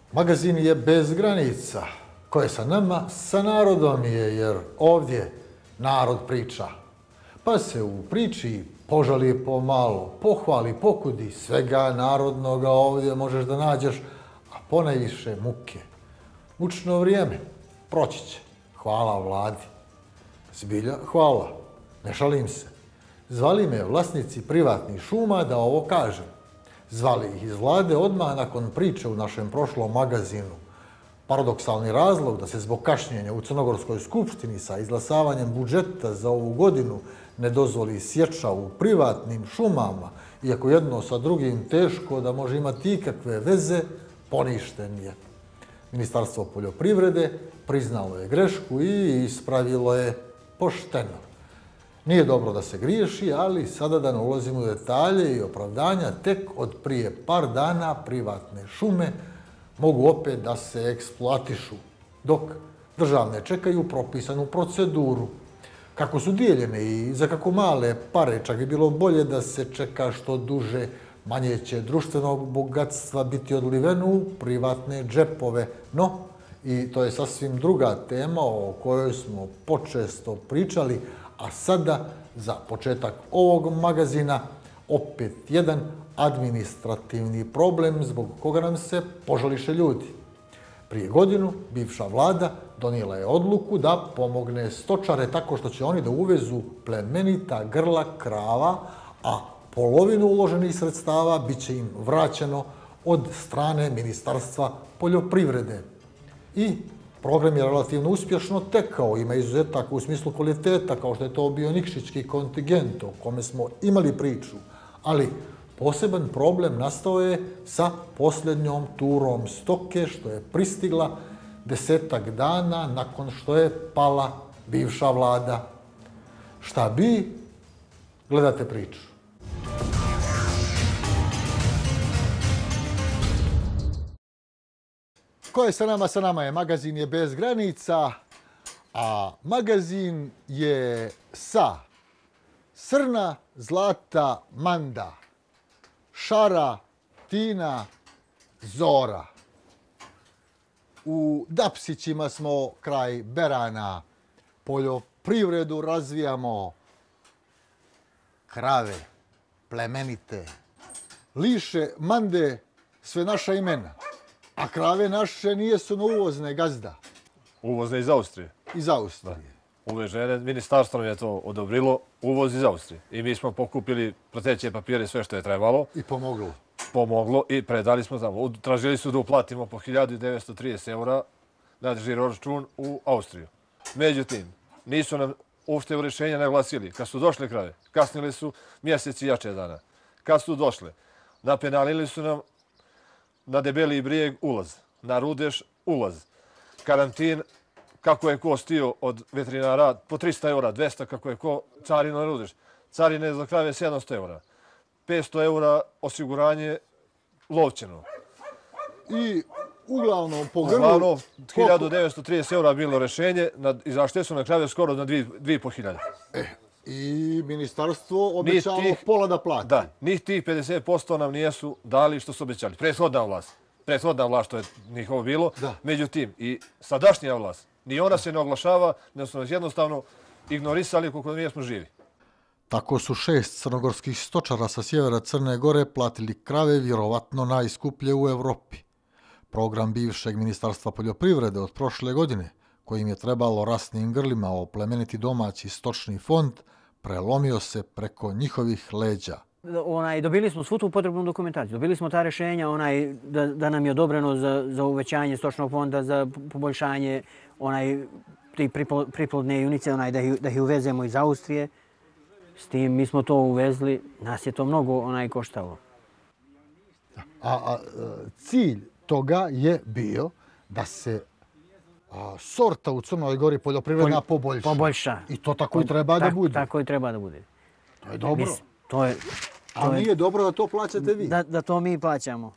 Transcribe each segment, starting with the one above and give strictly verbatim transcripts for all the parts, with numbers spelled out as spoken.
Magazin je bez granica. Ko je sa nama, sa narodom je, jer ovdje narod priča. Pa se u priči požali pomalo, pohvali, pokudi, svega narodnoga ovdje možeš da nađeš, a ponajviše muke. Mučno vrijeme, proći će. Hvala vladi. Zbilja, hvala. Ne šalim se. Zvali me vlasnici privatnih šuma da ovo kažem. Zvali ih iz vlade odmah nakon priče u našem prošlom magazinu. Paradoksalni razlog da se zbog kašnjenja u Crnogorskoj skupštini sa izglasavanjem budžeta za ovu godinu ne dozvoli sječa u privatnim šumama, iako jedno sa drugim teško da može imati ikakve veze, poništen je. Ministarstvo poljoprivrede priznalo je grešku i ispravilo je pošteno. Nije dobro da se griješi, ali sada da ne ulazimo u detalje i opravdanja, tek od prije par dana privatne šume mogu opet da se eksploatišu, dok državne čekaju propisanu proceduru. Kako su dijeljene i za kako male pare, čak bi bilo bolje da se čeka što duže, manje će društvenog bogatstva biti odliveno u privatne džepove. No, i to je sasvim druga tema o kojoj smo počesto pričali, a sada, za početak ovog magazina, opet jedan administrativni problem zbog koga nam se požališe ljudi. Prije godinu bivša vlada donijela je odluku da pomogne stočare tako što će oni da uvezu plemenita grla krava, a polovinu uloženih sredstava bit će im vraćeno od strane Ministarstva poljoprivrede. I program je relativno uspješno tekao, ima izuzetaka u smislu kvaliteta, kao što je to bio Nikšićki kontingent o kome smo imali priču, ali poseban problem nastao je sa posljednjom turom stoke, što je pristigla desetak dana nakon što je pala bivša vlada. Šta bi? Gledate priču. Ko je sa nama? Sa nama je magazin je bez granica, a magazin je sa Srna, Zlata, Manda, Šara, Tina, Zora. U Dapsićima smo kraj Berana, poljoprivredu razvijamo, krave, plemenite, liše, Mande, sve naša imena. A krave naše nijesu na uvozne, gazda. Uvozne iz Austrije. Iz Austrije. Uvežene, ministarstvo nam je to odobrilo, uvoz iz Austrije. I mi smo pokupili prateće papire, sve što je trebalo. I pomoglo. Pomoglo i predali smo tamo. Tražili su da uplatimo po hiljadu devetsto trideset eura na žiroračun u Austriju. Međutim, nisu nam uopšte u rješenja naglasili. Kad su došle krave, kasnili su mjeseci jače dana. Kad su došle, napenalili su nam na Debeli brijeg ulaz, na Rudeš ulaz, karantin, kako je ko stio od veterinara, po trista eura, dvesta, kako je ko carino na Rudeš. Carine za krave sedamsto eura, petsto eura osiguranje lovčeno. I uglavnom po grlu... Uglavnom, hiljadu devetsto trideset eura bilo rješenje, izašte su na krave skoro na dvije i po hiljade. I ministarstvo obećalo pola da plati. Da, njih tih pedeset posto nam nijesu dali što su obećali. Prethodna vlast. Prethodna vlast što je njihovo bilo. Međutim, i sadašnja vlast, ni ona se ne oglašava, nego su nas jednostavno ignorisali koliko mi smo živi. Tako su šest crnogorskih stočara sa sjevera Crne Gore platili krave vjerovatno najskuplje u Evropi. Program bivšeg ministarstva poljoprivrede od prošle godine, kojim je trebalo rasnim grlima oplemeniti domaći stočni fond, prelomio se preko njihovih leđa. Onaj, dobili smo svu tu potrebnu dokumentaciju, dobili smo ta rješenja onaj, da, da nam je odobreno za, za uvećanje stočnog fonda, za poboljšanje onaj, priplodne junice, onaj, da, ih, da ih uvezemo iz Austrije. S tim mi smo to uvezli, nas je to mnogo onaj, koštalo. A, a cilj toga je bio da se a, sorta u Crnoj Gori poljoprivredna poboljša. Poboljša. I to tako i treba tak, da bude. Tako i treba da bude. To je dobro. Mis, to je, to A nije dobro da to plaćate vi? Da, da to mi plaćamo.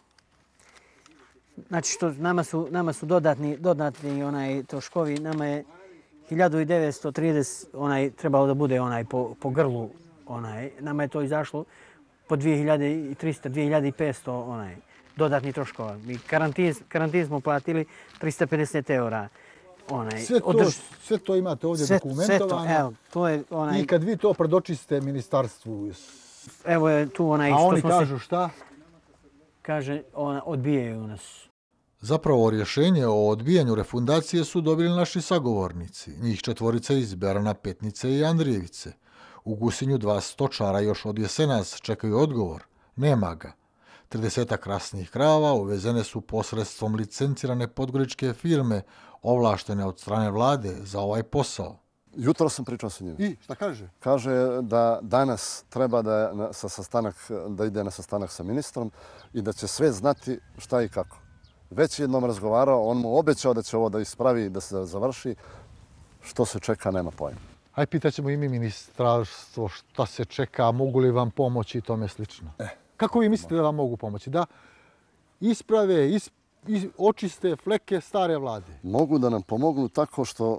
Znači, što nama su, nama su dodatni, dodatni onaj, troškovi, nama je hiljadu devetsto trideset onaj, trebalo da bude onaj, po, po grlu. Onaj. Nama je to izašlo po dvije hiljade trista, dvije hiljade petsto onaj. dodatnih troškova. Mi karantin, karantin smo platili trista pedeset eura. Onaj, sve, to, održ... sve to imate ovdje sve, dokumentovano. Sve to, evo, to je onaj... I kad vi to predočiste ministarstvu... Evo je tu onaj... A što oni smo kažu se... šta? Kaže, ona, odbijaju nas. Zapravo rješenje o odbijanju refundacije su dobili naši sagovornici, njih četvorica iz Berana, Petnice i Andrijevice. U Gusinju dva stočara još od jesenas čekaju odgovor. Nema ga. tridesetak krasnih krava uvezene su posredstvom licencirane podgoričke firme ovlaštene od strane vlade za ovaj posao. Jutro sam pričao sa njim. I šta kaže? Kaže da danas treba da, na, sa sastanak, da ide na sastanak sa ministrom i da će sve znati šta i kako. Već jednom razgovarao, on mu obećao da će ovo da ispravi i da se završi. Što se čeka, nema pojma. Aj, pitaćemo i mi ministarstvo šta se čeka, mogu li vam pomoći i tome slično. Eh, Kako vi mislite da vam mogu pomoći? Da isprave, is, is, očiste fleke stare vlade? Mogu da nam pomognu tako što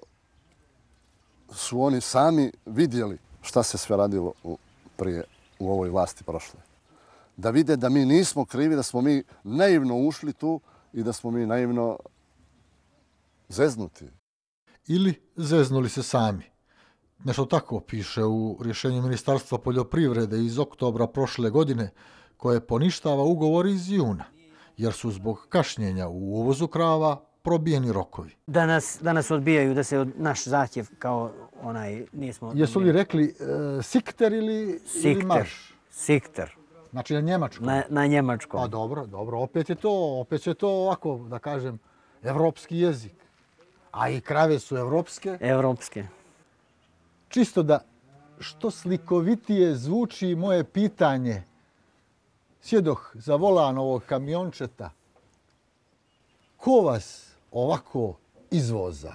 su oni sami vidjeli šta se sve radilo u, prije u ovoj vlasti prošle. Da vide da mi nismo krivi, da smo mi naivno ušli tu i da smo mi naivno zeznuti. Ili zeznuli se sami. Nešto tako piše u rješenju Ministarstva poljoprivrede iz oktobra prošle godine, koje poništava ugovor iz juna, jer su zbog kašnjenja u uvozu krava probijeni rokovi. Da nas, da nas odbijaju, da se od, naš zahtjev kao onaj nismo... Jesu li rekli e, sikter ili, Sikter. ili marš? Sikter. Znači na njemačkom? Na, na njemačkom. A dobro, dobro, opet je to, opet je to ovako, da kažem, evropski jezik. A i krave su evropske. Evropske. Čisto da što slikovitije zvuči moje pitanje, sjedoh za volan ovog kamiončeta, ko vas ovako izvoza?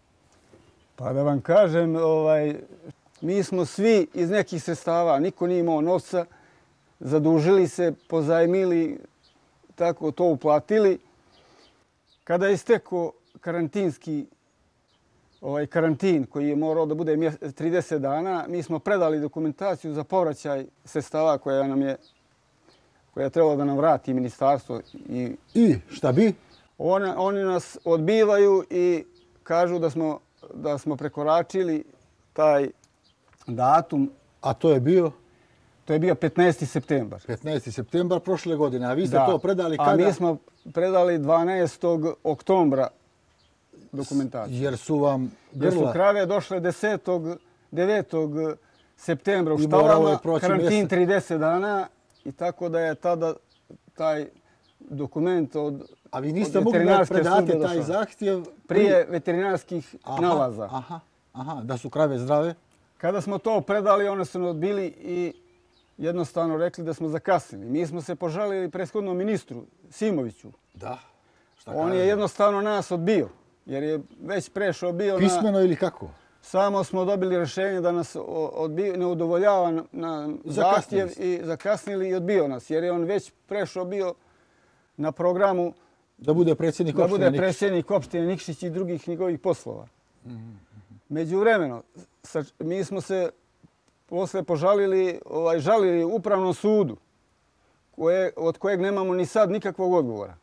Pa da vam kažem, ovaj, mi smo svi iz nekih sredstava, niko nije imao novca, zadužili se, pozajmili, tako to uplatili. Kada je istekao karantinski ovaj karantin koji je morao da bude trideset dana, mi smo predali dokumentaciju za povraćaj sredstava koja nam je koja je trebalo da nam vrati ministarstvo. I, I šta bi? On, oni nas odbivaju i kažu da smo, da smo prekoračili taj datum. A to je bio? To je bio petnaesti septembar. petnaesti septembar prošle godine. A vi ste da. to predali kada? A mi smo predali dvanaestog oktobra dokumentaciju. Jer su vam grla... Jer su krave došle desetog devetog septembra u I moralo štalama, karantin mjesec. trideset dana i tako da je tada taj dokument od A vi niste mogli da predate taj zahtjev prije veterinarskih aha, nalaza. Aha, aha, da su krave zdrave? Kada smo to predali, one su odbili i jednostavno rekli da smo zakasnili. Mi smo se požalili prethodnom ministru Simoviću. Da. Šta On kaže? je jednostavno nas odbio, jer je već prešao bio Pismeno na... Pismeno ili kako? Samo smo dobili rješenje da nas odbio, ne udovoljava na zahtjev i zakasnili i odbio nas, jer je on već prešao bio na programu da bude predsjednik da opštine bude predsjednik opštine Nikšić i drugih njegovih poslova. Mm-hmm. Međuvremeno, mi smo se posle požalili, ovaj, žalili upravnom sudu, koje, od kojeg nemamo ni sad nikakvog odgovora.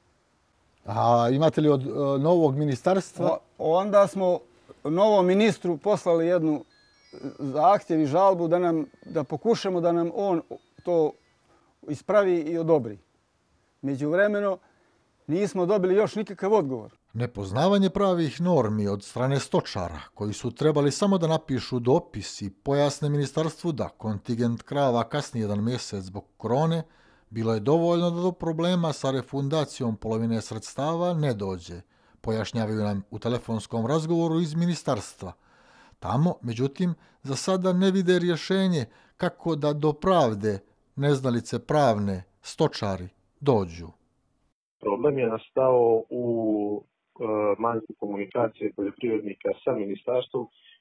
A imate li od uh, novog ministarstva? O, onda smo novom ministru poslali jednu zahtjev i žalbu da, nam, da pokušamo da nam on to ispravi i odobri. Međuvremeno, nismo dobili još nikakav odgovor. Nepoznavanje pravih normi od strane stočara, koji su trebali samo da napišu dopis i pojasne ministarstvu da kontingent krava kasni jedan mjesec zbog korone, bilo je dovoljno da do problema sa refundacijom polovine sredstava ne dođe, pojašnjavaju nam u telefonskom razgovoru iz ministarstva. Tamo, međutim, za sada ne vide rješenje kako da do pravde neznalice pravne stočari dođu. Problem je nastao u e, manjku komunikacije poljoprivrednika sa ministarstvom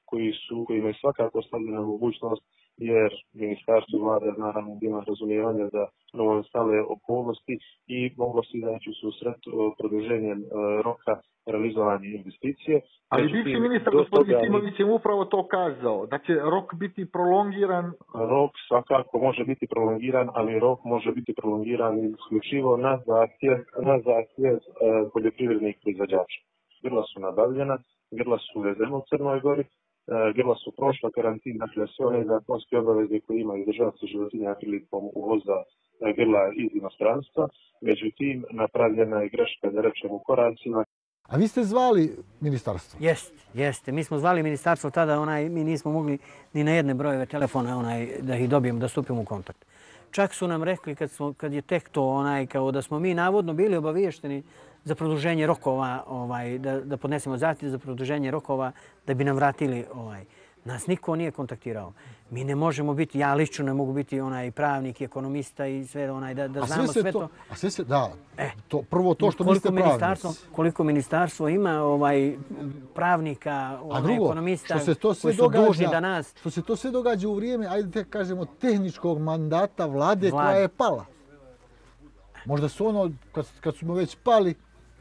koji su, kojima je svakako stavljena mogućnost, jer ministarstvo vlade naravno ima razumijevanja za novonastale okolnosti i moglo se izaći u susret produženjem roka realizovanja investicije. Ali bivši ministar gospodin Simović je upravo to kazao, da će rok biti prolongiran. Rok svakako može biti prolongiran, ali rok može biti prolongiran isključivo na zahtjev, na zahtjev e, poljoprivrednih proizvođača. Grla su nabavljena, grla su uvezena u Crnoj Gori, e, grla su prošla karantin, dakle sve one zakonske obaveze koje imaju državci životinja prilikom uvoza grla iz inostranstva. Međutim, napravljena je greška, da rečem, u koracima. A vi ste zvali ministarstvo? Jeste, jeste. Mi smo zvali ministarstvo tada, onaj, mi nismo mogli ni na jedne brojeve telefona onaj, da ih dobijemo, da stupimo u kontakt. Čak su nam rekli kad, smo, kad je tek to onaj, kao da smo mi navodno bili obaviješteni za produženje rokova, ovaj, da, da podnesemo zahtjev za produženje rokova da bi nam vratili. Ovaj. Nas niko nije kontaktirao. Mi ne možemo biti, ja lično ne mogu biti onaj pravnik i ekonomista i sve onaj, da, da znamo sve to. A sve se, da, e, to, prvo to što niste pravnici. Koliko ministarstvo ima ovaj, pravnika, onaj, drugo, ekonomista što se to sve koji su događa, dužni da nas... Što se to sve događa u vrijeme, ajde te kažemo, tehničkog mandata vlade, Vlade. koja je pala. Možda su ono, kad, kad smo već pali,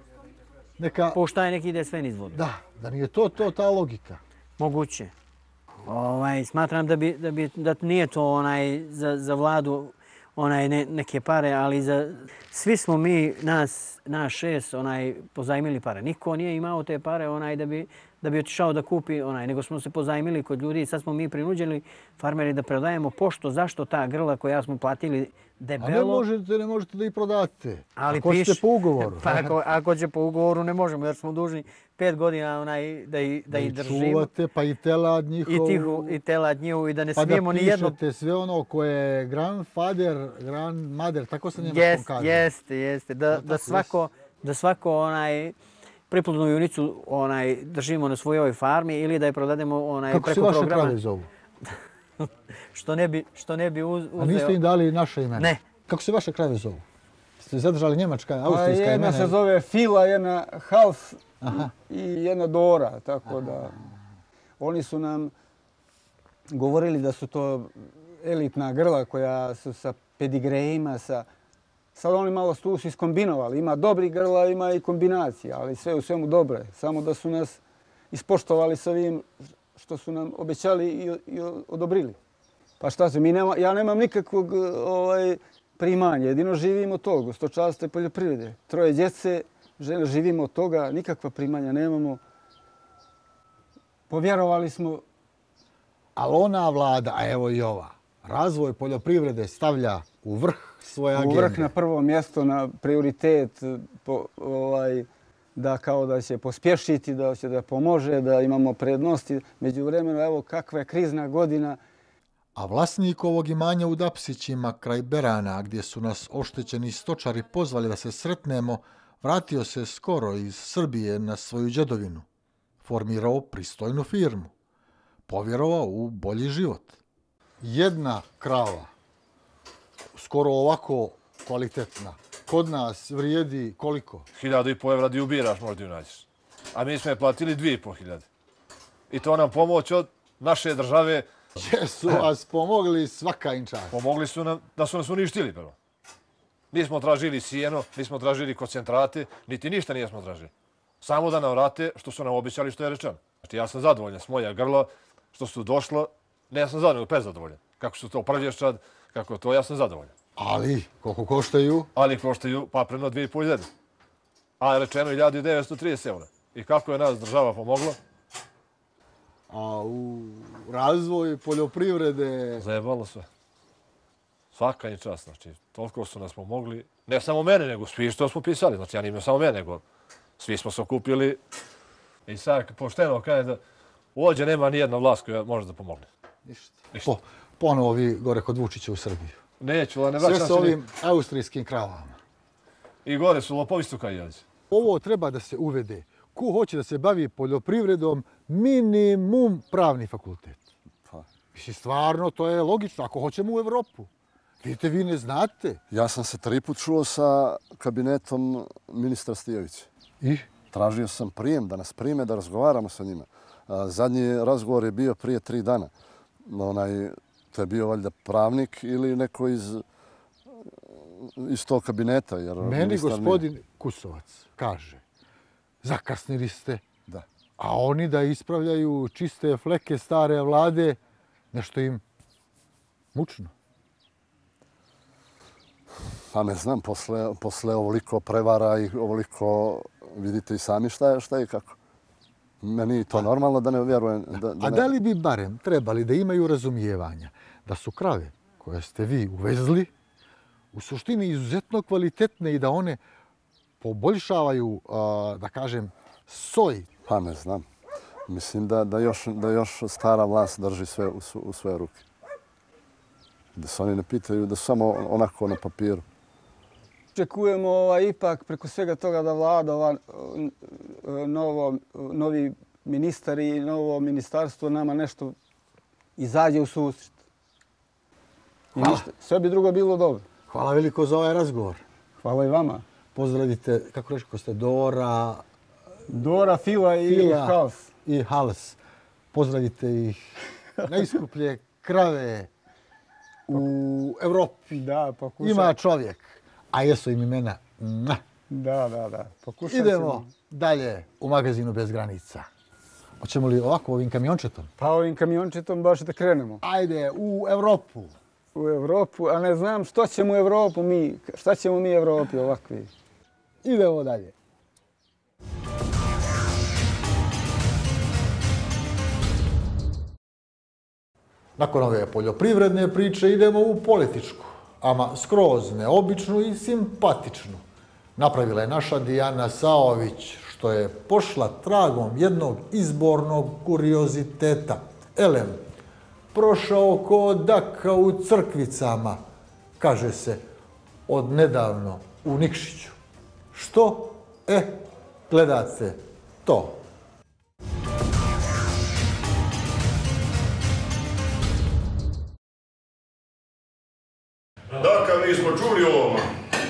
neka... Puštaj neki ide sve nizvodno. Da, da nije to, to ta logika. Moguće. Ovaj, smatram da, bi, da, bi, da nije to onaj za, za vladu onaj ne, neke pare, ali za, svi smo mi, nas, nas šest, onaj, pozajmili pare. Niko nije imao te pare onaj, da, bi, da bi otišao da kupi, onaj, nego smo se pozajmili kod ljudi i sad smo mi prinuđeni farmeri da prodajemo pošto, zašto ta grla koja smo platili debelo. A ne možete, ne možete da ih prodate. Ali ako ćete po ugovoru. Pa ako, ako će po ugovoru ne možemo jer smo dužni pet godina onaj, da, i, da, da ih držimo. Čuvate, pa i telad njihovu. I, tihu, i telad njihovu i da ne pa smijemo ni jedno... Pa da pišete sve ono koje je grandfather, grandmother, tako se njemačkom jest, kaže. Jeste, jeste. Da, da, da svako, da svako onaj priplodnu junicu onaj, držimo na svojoj farmi ili da je prodademo onaj, kako preko programa. Kako se vaše krave zovu? što ne bi, što ne bi uz, uzeo... A niste im dali naše imena? Ne. Kako se vaše krave zovu? Ste zadržali njemačka, austrijska imena? Jedna se zove Fila, jedna Half Aha. i jedna Dora, tako da oni su nam govorili da su to elitna grla koja su sa pedigrejima, sa... Sad oni malo tu su iskombinovali. Ima dobrih grla, ima i kombinacija, ali sve u svemu dobre. Samo da su nas ispoštovali sa ovim što su nam obećali i, i odobrili. Pa šta se, mi nema, ja nemam nikakvog ovaj, primanja, jedino živimo od toga, stočarstva i poljoprivrede. Troje djece, živimo od toga, nikakva primanja nemamo. Povjerovali smo. Ali ona vlada, a evo i ova, razvoj poljoprivrede stavlja u vrh svoje agende. U vrh na prvo mjesto, na prioritet, po, ovaj, da kao da će pospješiti, da će da pomože, da imamo prednosti. Međuvremeno, evo kakva je krizna godina. A vlasnik ovog imanja u Dapsićima kraj Berana, gdje su nas oštećeni stočari pozvali da se sretnemo, vratio se skoro iz Srbije na svoju djedovinu. Formirao pristojnu firmu. Povjerovao u bolji život. Jedna krava, skoro ovako kvalitetna, kod nas vrijedi koliko? Hiljadu i po evra di ubiraš možda ju nađeš. A mi smo je platili dvije i po hiljade. I to nam pomoć od naše države. Jesu vas pomogli svaka im čast. Pomogli su nam da su nas uništili prvo. Nismo tražili sjeno, nismo tražili koncentrate, niti ništa nismo tražili. Samo da nam vrate što su nam obećali što je rečeno. Znači ja sam zadovoljan s moja grla, što su došlo, ne ja sam zadovoljan, pet zadovoljan. Kako su to prlješčad, kako je to, ja sam zadovoljan. Ali, koliko koštaju? Ali koštaju papreno dvije i po hiljade. A je rečeno hiljadu devetsto trideset eura. I kako je nas država pomogla? A u razvoj poljoprivrede... Zajebalo sve. Svaka im čast, znači, toliko su nas pomogli. Ne samo mene, nego svi što smo pisali. Znači, ja nimam samo mene, nego svi smo se okupili. I sad, pošteno, kaže da uođe nema ni jedna vlast koja može da pomogne. Ništa. Ništa. Po, ponovo vi gore kod Vučića u Srbiju. Neću, ali ne vraćam se... Sve s ovim austrijskim kravama. I gore su lopovi stuka i jađe. Ovo treba da se uvede. Ko hoće da se bavi poljoprivredom, minimum pravni fakultet. Pa. Mislim, stvarno, to je logično. Ako hoćemo u Evropu. Vidite, vi ne znate. Ja sam se tri put čuo sa kabinetom ministra Stijovića. I? Tražio sam prijem, da nas prime, da razgovaramo sa njima. Zadnji razgovor je bio prije tri dana. Onaj, to je bio valjda pravnik ili neko iz, iz tog kabineta. Jer meni gospodin nije... Kusovac kaže, zakasnili ste, da. A oni da ispravljaju čiste fleke stare vlade, nešto im mučno. Pa ne znam, posle, posle ovoliko prevara i ovoliko, vidite i sami šta je, šta je i kako. Meni to normalno da ne vjerujem. Da, da A ne... da li bi barem trebali da imaju razumijevanja da su krave koje ste vi uvezli u suštini izuzetno kvalitetne i da one poboljšavaju, da kažem, soj? Pa ne znam. Mislim da, da, još, da još stara vlast drži sve u, u svoje ruke. Da se oni ne pitaju, da su samo onako na papiru. Očekujemo ovaj, ipak preko svega toga da vlada ova, novo, novi ministar i novo ministarstvo nama nešto izađe u susret. I ništa, sve bi drugo bilo dobro. Hvala veliko za ovaj razgovor. Hvala i vama. Pozdravite, kako reći, ko ste Dora... Dora, Fila i Fila Hals. I Hals. Pozdravite ih. Najskuplje krave u Evropi. Da, pokušaj. Ima čovjek. A jesu im imena. Da, da, da. Pokušaj. Idemo dalje u magazinu Bez granica. Hoćemo li ovako ovim kamiončetom? Pa ovim kamiončetom baš da krenemo. Ajde, u Evropu. U Evropu, a ne znam što ćemo u Evropu mi, šta ćemo mi Evropi ovakvi. Idemo dalje. Nakon ove poljoprivredne priče idemo u političku, ama skroz neobičnu i simpatičnu. Napravila je naša Dijana Saović, što je pošla tragom jednog izbornog kurioziteta. Elem, prošao ko daka u crkvicama, kaže se, od nedavno u Nikšiću. Što? E, gledate to. Dakle, mi smo čuli o ovoma.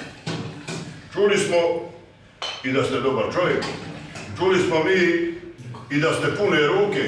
Čuli smo i da ste dobar čovjek. Čuli smo mi i da ste pune ruke.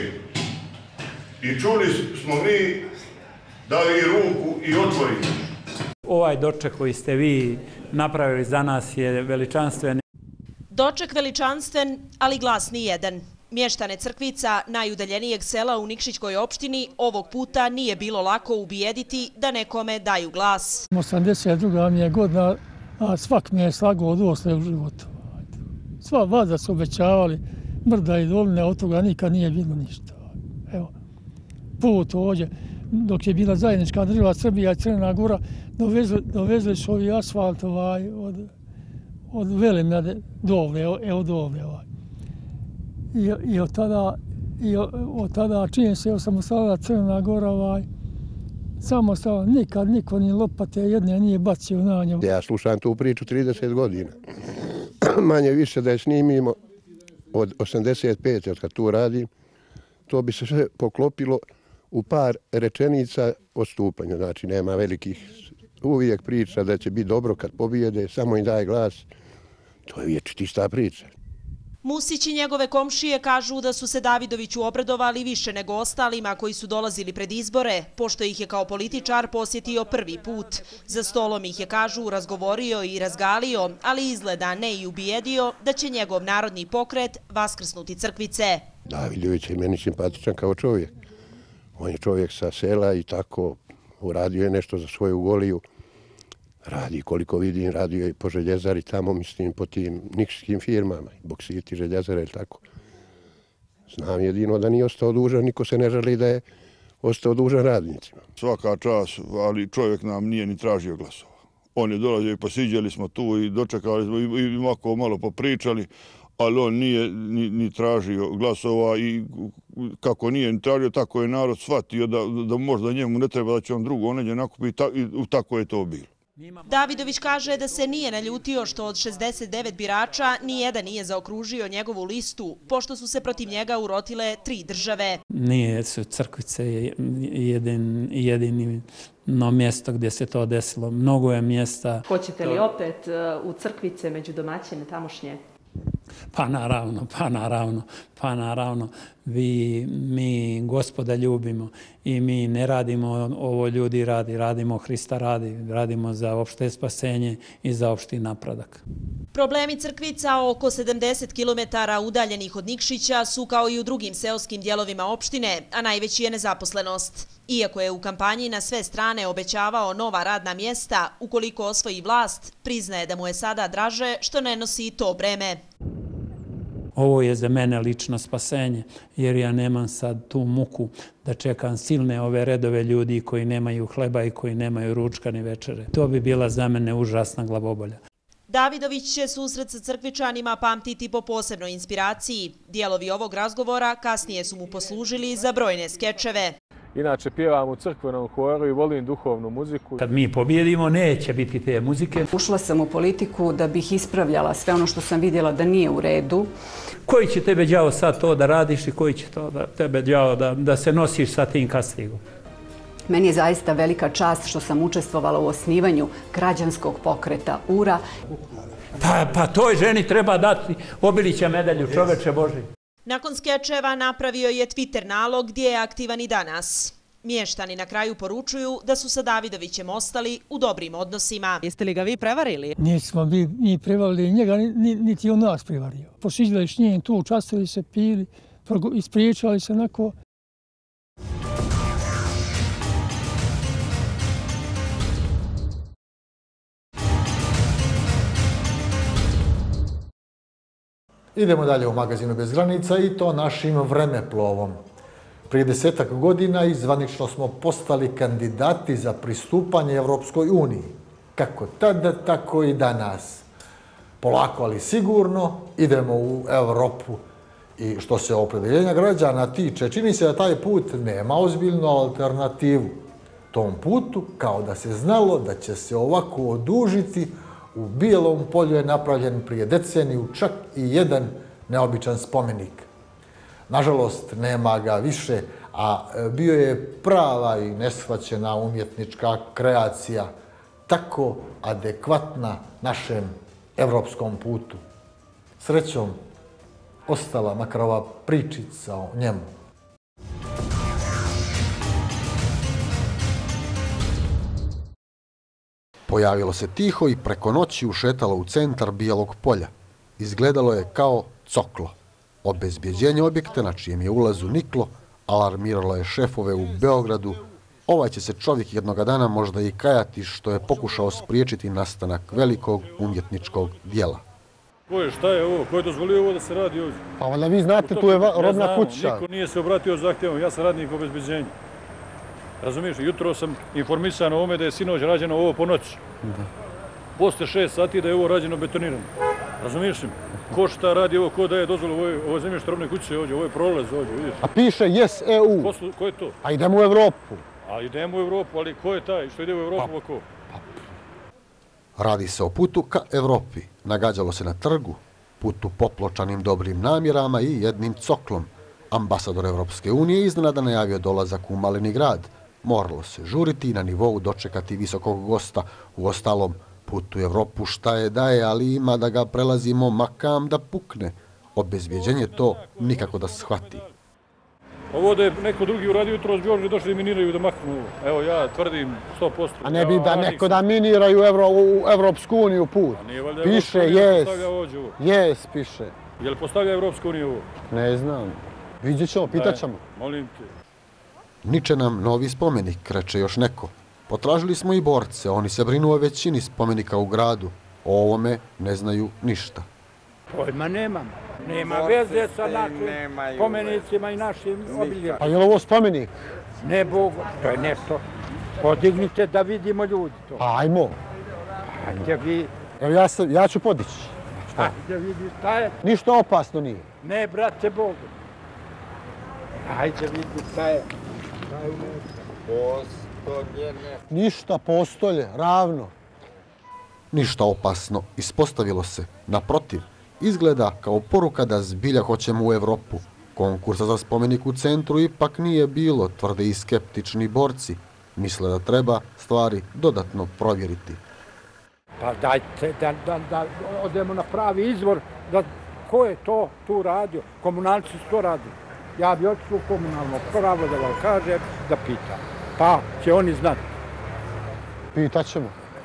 I čuli smo mi da i ruku i otvorite. Ovaj doček koji ste vi napravili za nas je veličanstven. Doček veličanstven, ali glas nijedan. Mještane Crkvica, najudaljenijeg sela u Nikšićkoj opštini, ovog puta nije bilo lako ubijediti da nekome daju glas. osamdeset druga mi je godina, a svak mi je slagao dosle u životu. Sva vaza su obećavali, brda i doline, od toga nikad nije bilo ništa. Evo, put ovdje, dok je bila zajednička država Srbija i Crna Gora, dovezli, dovezli su ovi asfalt ovaj, od, od Velimljade dovle, evo dovle ovaj. I, i od tada, i od tada čim se osamostalila Crna Gora, ovaj, samostalno, nikad niko ni lopate jedne nije bacio na nju. Ja slušam tu priču trideset godina. Manje više da je snimimo od osamdeset pete od kad tu radim, to bi se sve poklopilo u par rečenica o stupanju. Znači, nema velikih, uvijek priča da će biti dobro kad pobijede, samo im daje glas. To je vječita priča. Musić i njegove komšije kažu da su se Davidoviću obradovali više nego ostalima koji su dolazili pred izbore, pošto ih je kao političar posjetio prvi put. Za stolom ih je, kažu, razgovorio i razgalio, ali izgleda ne i ubijedio da će njegov narodni pokret vaskrsnuti Crkvice. Davidović je meni simpatičan kao čovjek. On je čovjek sa sela i tako uradio je nešto za svoju goliju. Radi, koliko vidim, radio je po željezari tamo, mislim, po tim nikšskim firmama, boksiti, željezare ili tako. Znam jedino da nije ostao dužan, niko se ne želi da je ostao dužan radnicima. Svaka čast, ali čovjek nam nije ni tražio glasova. On je dolazio i posiđali smo tu i dočekali smo i ovako malo popričali, ali on nije ni, ni tražio glasova i kako nije ni tražio, tako je narod shvatio da, da možda njemu ne treba da će on drugo neđe nakupiti i tako je to bilo. Davidović kaže da se nije naljutio što od šezdeset devet birača nijedan nije zaokružio njegovu listu, pošto su se protiv njega urotile tri države. Nije su Crkvice jedin, jedino mjesto gdje se to desilo. Mnogo je mjesta. Hoćete li opet u Crkvice među domaćine tamošnje? Pa naravno, pa naravno, pa naravno. Vi, mi Gospoda ljubimo i mi ne radimo ovo ljudi radi, radimo Hrista radi, radimo za opšte spasenje i za opšti napredak. Problemi Crkvica oko sedamdeset kilometara udaljenih od Nikšića su kao i u drugim seoskim dijelovima opštine, a najveći je nezaposlenost. Iako je u kampanji na sve strane obećavao nova radna mjesta, ukoliko osvoji vlast, priznaje da mu je sada draže što ne nosi to breme. Ovo je za mene lično spasenje, jer ja nemam sad tu muku da čekam silne ove redove ljudi koji nemaju hleba i koji nemaju ručka ni večere. To bi bila za mene užasna glavobolja. Davidović će susret sa Crkvičanima pamtiti po posebnoj inspiraciji. Dijelovi ovog razgovora kasnije su mu poslužili za brojne skečeve. Inače, pjevam u crkvenom horu i volim duhovnu muziku. Kad mi pobjedimo, neće biti te muzike. Ušla sam u politiku da bih ispravljala sve ono što sam vidjela da nije u redu. Koji će tebe đavo sad to da radiš i koji će to da tebe đavo da, da se nosiš sa tim kastigom? Meni je zaista velika čast što sam učestvovala u osnivanju građanskog pokreta U R A. Pa, pa toj ženi treba dati Obilića medalju, čoveče Boži. Nakon skečeva napravio je Twitter nalog gdje je aktivan i danas. Mještani na kraju poručuju da su sa Davidovićem ostali u dobrim odnosima. Jeste li ga vi prevarili? Nismo mi, mi prevarili njega, niti on nas prevario. Posiđali s njim tu, častili se, pili, ispriječali se onako. Idemo dalje u magazinu Bez granica i to našim vremeplovom. Prije desetak godina izvanično smo postali kandidati za pristupanje Evropskoj uniji. Kako tada, tako i danas. Polako, ali sigurno, idemo u Evropu. I što se opredeljenja građana tiče, čini se da taj put nema ozbiljnu alternativu. Tom putu, kao da se znalo da će se ovako odužiti, u Bijelom polju je napravljen prije deceniju čak i jedan neobičan spomenik. Nažalost, nema ga više, a bio je prava i neshvaćena umjetnička kreacija, tako adekvatna našem evropskom putu. Srećom, ostala makar ova pričica o njemu. Pojavilo se tiho i preko noći ušetalo u centar Bijelog polja. Izgledalo je kao coklo. Obezbjeđenje objekta na čijem je ulazu niklo alarmiralo je šefove u Beogradu. Ovaj će se čovjek jednoga dana možda i kajati što je pokušao spriječiti nastanak velikog umjetničkog dijela. Ko je, šta je ovo? Ko je dozvolio ovo da se radi ovdje? Pa valjda vi znate, tu je robna kuća. Niko nije se obratio zahtjevom, ja sam radnik obezbjeđenja. Razumiješ, jutro sam informisan o ovome da je sinoć rađeno ovo po noći. Posle šest sati da je ovo rađeno betonirano. Razumiješ mi? Ko šta radi ovo, ko daje dozvolu, ovo je zemljište robne kuće ovdje, ovo je prolaz ovdje, vidiš. A piše Yes E U. Ko, ko je to? A idemo u Evropu. A idemo u Evropu, ali ko je taj što ide u Evropu, pa ko? Radi se o putu ka Evropi. Nagađalo se na trgu, putu popločanim dobrim namjerama i jednim coklom. Ambasador Evropske unije iznenada najavio dolazak u maleni grad. Moralo se žuriti i na nivou dočekati visokog gosta. U ostalom, put u Evropu šta je da je, ali ima da ga prelazimo makam da pukne. Obezbjeđenje to nikako da shvati. Ovo da je neko drugi uradio jutro s Đorđe došli i miniraju da maknu ovo. Evo ja tvrdim sto posto. A ne bi da neko da miniraju u Evropsku uniju put. Piše yes. Yes piše. Je li postavlja Evropsku uniju ovo? Ne znam. Vidjet ćemo, pitat ćemo. Molim te. Niče nam novi spomenik, reče još neko. Potražili smo i borce, oni se brinu o većini spomenika u gradu. O ovome ne znaju ništa. Pojma nemam. Nema veze sa našim spomenicima i našim obiljima. Pa je li ovo spomenik? Ne, Bog, to je nešto. Podignite da vidimo ljudi to. Ajmo. Ajde vi. Evo ja, sam, ja ću podići. Ajde vidi šta je. Ništa opasno nije. Ne, brate Bog. Ajde vidi šta je. Postoljene. Ništa, postolje, ravno. Ništa opasno, ispostavilo se. Naprotiv, izgleda kao poruka da zbilja hoćemo u Evropu. Konkursa za spomenik u centru ipak nije bilo, tvrde i skeptični borci. Misle da treba stvari dodatno provjeriti. Pa dajte da, da, da odemo na pravi izvor, da ko je to tu radio? Komunalci su to radili. Ja bi otišao u komunalno pravo da vam kažem, da pitam. Pa će oni znati. Pitaćemo.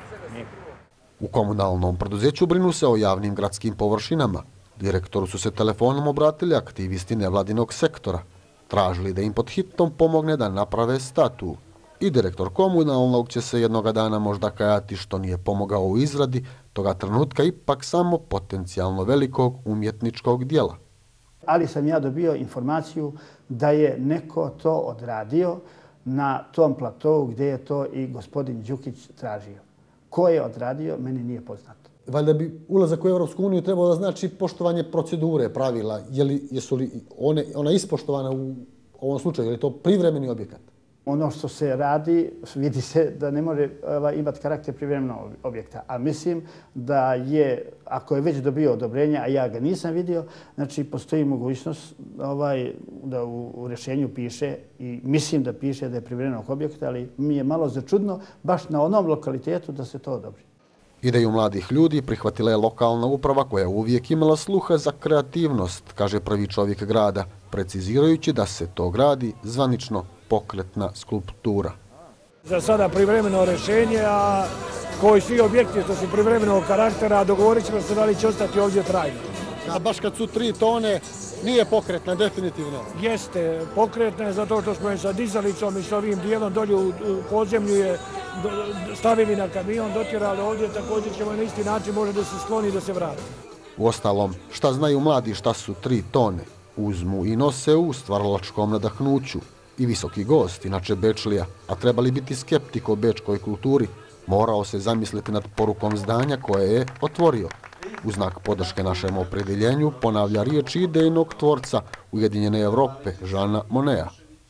U komunalnom preduzeću brinu se o javnim gradskim površinama. Direktoru su se telefonom obratili aktivisti nevladinog sektora. Tražili da im pod hitnom pomogne da naprave statu. I direktor komunalnog će se jednoga dana možda kajati što nije pomogao u izradi toga trenutka ipak samo potencijalno velikog umjetničkog dijela. Ali sam ja dobio informaciju da je neko to odradio na tom platovu gdje je to i gospodin Đukić tražio. Ko je odradio, meni nije poznato. Valjda bi ulazak u Evropsku uniju trebalo da znači poštovanje procedure, pravila. Je li, jesu li one, ona ispoštovana u ovom slučaju? Je li to privremeni objekat? Ono što se radi, vidi se da ne može imati karakter privremenog objekta. A mislim da je, ako je već dobio odobrenje, a ja ga nisam vidio, znači postoji mogućnost ovaj, da u, u rješenju piše, i mislim da piše da je privremenog objekta, ali mi je malo začudno baš na onom lokalitetu da se to odobri. Ideju mladih ljudi prihvatila je lokalna uprava koja je uvijek imala sluha za kreativnost, kaže prvi čovjek grada, precizirajući da se to gradi zvanično pokretna skulptura. Za sada privremeno rješenje, a koji svi objekti što su privremenog karaktera, dogovorit ćemo se da li će ostati ovdje trajno. A baš kad su tri tone, nije pokretna, definitivno. Jeste, pokretna je zato što smo je sa dizalicom i s ovim dijelom dolje u podzemlju je stavili na kamion, dotjerali ovdje, također ćemo na isti način može da se skloni da se vrati. Uostalom, šta znaju mladi šta su tri tone? Uzmu i nose u stvaralačkom nadahnuću. I visoki gost, inače Bečlija, a trebali biti skeptik o bečkoj kulturi, morao se zamisliti nad porukom zdanja koje je otvorio. U znak podrške našem opredjeljenju ponavlja riječi idejnog tvorca Ujedinjene Evrope, Žana Monea.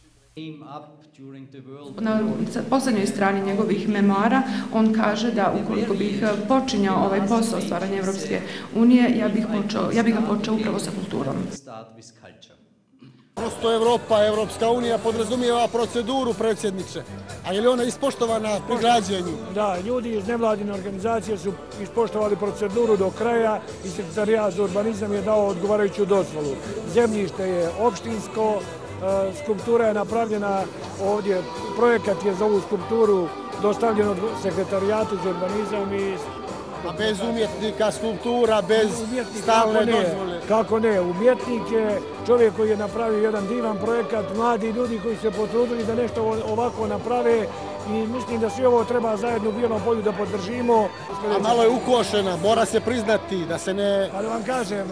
Na posljednjoj strani njegovih memoara on kaže da ukoliko bih počinjao ovaj posao stvaranja Evropske unije, ja bih, počeo, ja bih ga počeo upravo sa kulturom. Prosto Evropa, Evropska unija podrazumijeva proceduru, predsjedniče. A je li ona ispoštovana pri građenju? Da, ljudi iz nevladine organizacije su ispoštovali proceduru do kraja i Sekretarijat za urbanizam je dao odgovarajuću dozvolu. Zemljište je opštinsko, skulptura je napravljena ovdje, projekat je za ovu skulpturu dostavljen od Sekretarijatu za urbanizam i a bez umjetnika, skulptura, bez stalne dozvole. Kako ne, umjetnik je čovjek koji je napravio jedan divan projekat, mladi ljudi koji se potrudili da nešto ovako naprave i mislim da svi ovo treba zajedno u Bijelom polju da podržimo. A malo je ukošena, mora se priznati da se ne... Ali vam kažem,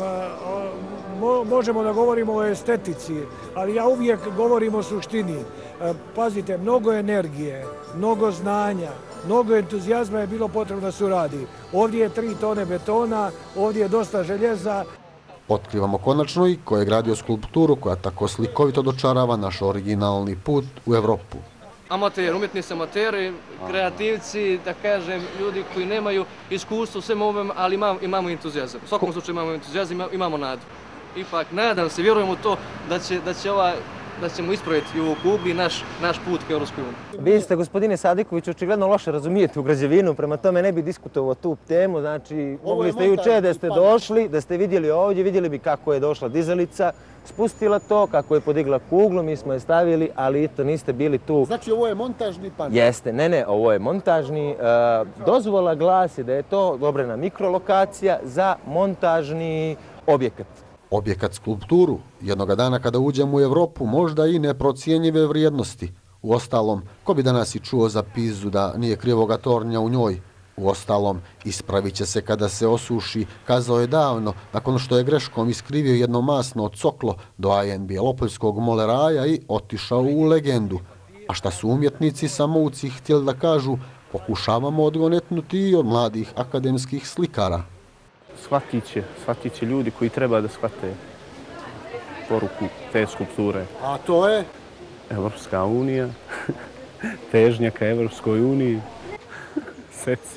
možemo da govorimo o estetici, ali ja uvijek govorim o suštini. Pazite, mnogo energije, mnogo znanja, mnogo entuzijazma je bilo potrebno da se uradi. Ovdje je tri tone betona, ovdje je dosta željeza. Otkrivamo konačno i ko je gradio skulpturu koja tako slikovito dočarava naš originalni put u Evropu. Amater, umjetnici amateri, kreativci, da kažem, ljudi koji nemaju iskustvo u svem ovom, ali imamo, imamo entuzijazam. U svakom slučaju imamo entuzijazam, imamo nadu. Ipak, nadam se, vjerujem u to da će, da će ova da ćemo ispraviti u Kubi naš, naš put ka Europskoj uniji. Vi ste, gospodine Sadiković, očigledno loše razumijete u građevinu, prema tome ne bi diskutovao tu temu. Znači, mogli ste juče da ste došli, da ste vidjeli ovdje, vidjeli bi kako je došla dizalica, spustila to, kako je podigla kuglu, mi smo je stavili, ali to niste bili tu. Znači, ovo je montažni panel? Jeste, ne, ne, ovo je montažni. Dozvola glasi da je to odobrena mikrolokacija za montažni objekat. Objekat skulpturu, jednoga dana kada uđemo u Evropu, možda i neprocijenjive vrijednosti. Uostalom, ko bi danas i čuo za Pizu da nije krivoga tornja u njoj? Uostalom, ispravit će se kada se osuši, kazao je davno, nakon što je greškom iskrivio jedno masno coklo do A N Bjelopoljskog moleraja i otišao u legendu. A šta su umjetnici samouci htjeli da kažu, pokušavamo odgonetnuti i od mladih akademskih slikara. Shvatit će, shvatit će ljudi koji treba da shvate poruku te skulpture. A to je? Evropska unija, težnja ka Evropskoj uniji, seci,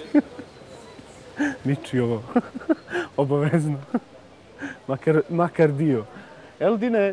niči ovo, obavezno, makar, makar dio. Eldine!